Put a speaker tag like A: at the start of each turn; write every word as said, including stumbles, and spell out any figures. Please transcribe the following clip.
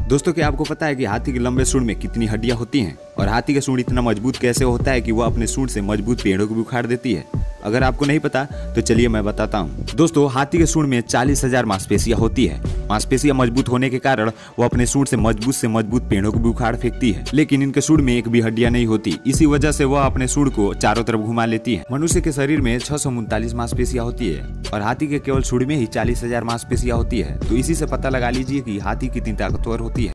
A: दोस्तों, क्या आपको पता है कि हाथी के लंबे सूंड में कितनी हड्डियां होती हैं और हाथी का सूंड इतना मजबूत कैसे होता है कि वह अपने सूंड से मजबूत पेड़ों को भी उखाड़ देती है। अगर आपको नहीं पता तो चलिए मैं बताता हूँ। दोस्तों, हाथी के सूंड में चालीस हजार मांसपेशियां होती है। मांसपेशियां मजबूत होने के कारण वो अपने सूंड से मजबूत से मजबूत पेड़ों को भी उखाड़ फेंकती है, लेकिन इनके सूंड में एक भी हड्डियां नहीं होती। इसी वजह से वह अपने सूंड को चारों तरफ घुमा लेती है। मनुष्य के शरीर में छह सौ उनतालीस मांसपेशियां होती है और हाथी के केवल सूंड में ही चालीस हजार मांसपेशियां होती है। तो इसी से पता लगा लीजिए कि हाथी कितनी ताकतवर होती है।